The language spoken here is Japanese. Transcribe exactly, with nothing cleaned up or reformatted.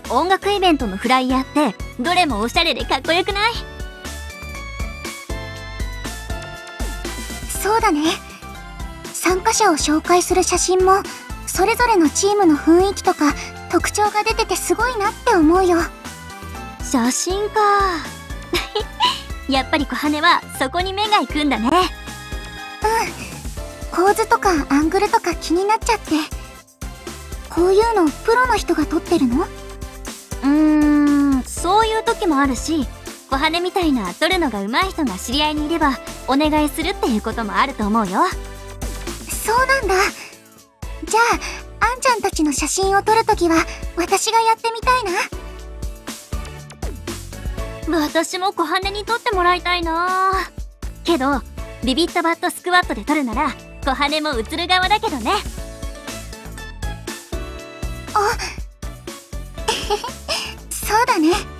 音楽イベントのフライヤーってどれもおしゃれでかっこよくない？ そうだね。参加者を紹介する写真もそれぞれのチームの雰囲気とか特徴が出ててすごいなって思うよ。 写真かやっぱり小羽はそこに目が行くんだね。 うん、構図とかアングルとか気になっちゃって。こういうのプロの人が撮ってるの？ うーん、そういう時もあるし、小羽みたいな撮るのが上手い人が知り合いにいればお願いするっていうこともあると思うよ。 そうなんだ。じゃああんちゃんたちの写真を撮るときは私がやってみたいな。 私も小羽に撮ってもらいたいな。けどビビットバットスクワットで撮るなら小羽も映る側だけどね。 あそうだね。